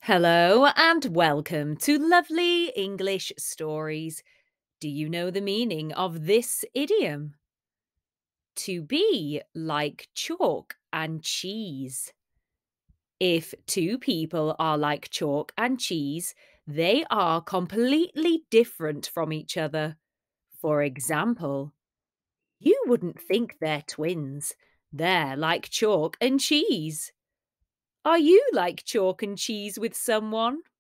Hello and welcome to Lovely English Stories. Do you know the meaning of this idiom? To be like chalk and cheese. If two people are like chalk and cheese, they are completely different from each other. For example, you wouldn't think they're twins. They're like chalk and cheese. Are you like chalk and cheese with someone?